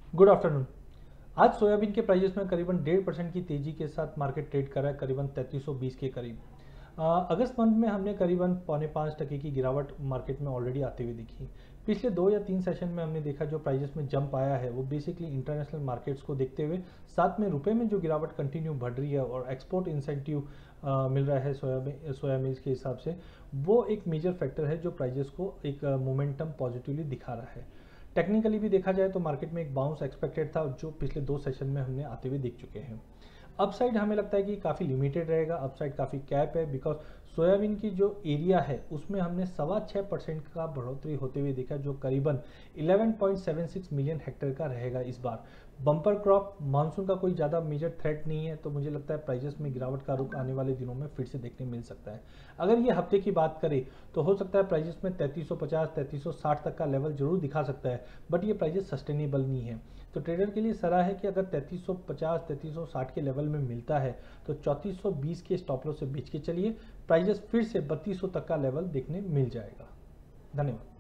Good afternoon. आज soybean के prices में करीबन 1.5% की तेजी के साथ मार्केट ट्रेड कर रहा है, करीबन 3320 के करीब। अगस्त मंथ में हमने करीबन 4.25% की गिरावट मार्केट में ऑलरेडी आते हुए दिखी। पिछले 2 या 3 सेशन में हमने देखा जो प्राइजेस में जंप आया है वो बेसिकली इंटरनेशनल मार्केट्स को देखते हुए, साथ में रुपए में जो गिरावट कंटिन्यू बढ़ रही है और एक्सपोर्ट इंसेंटिव मिल रहा है सोया मिल्स के हिसाब से, वो एक मेजर फैक्टर है जो प्राइजेस को एक मोमेंटम पॉजिटिवली दिखा रहा है। टेक्निकली भी देखा जाए तो मार्केट में एक बाउंस एक्सपेक्टेड था जो पिछले 2 सेशन में हमने आते हुए दिख चुके हैं। अपसाइड हमें लगता है कि काफ़ी लिमिटेड रहेगा, अपसाइड काफ़ी कैप है, बिकॉज सोयाबीन की जो एरिया है उसमें हमने 6.25% का बढ़ोतरी होते हुए देखा जो करीबन 11.76 मिलियन हेक्टेयर का रहेगा इस बार। बम्पर क्रॉप मानसून का कोई ज़्यादा मेजर थ्रेट नहीं है, तो मुझे लगता है प्राइजेस में गिरावट का रुख आने वाले दिनों में फिर से देखने मिल सकता है। अगर ये हफ्ते की बात करें तो हो सकता है प्राइजेस में 3350 3360 तक का लेवल जरूर दिखा सकता है, बट ये प्राइजेस सस्टेनेबल नहीं है। तो ट्रेडर के लिए सलाह है कि अगर 3350 3360 के लेवल में मिलता है तो 3420 के स्टॉप लॉस से बेच के चलिए। प्राइजेस फिर से 3200 तक का लेवल देखने मिल जाएगा। धन्यवाद।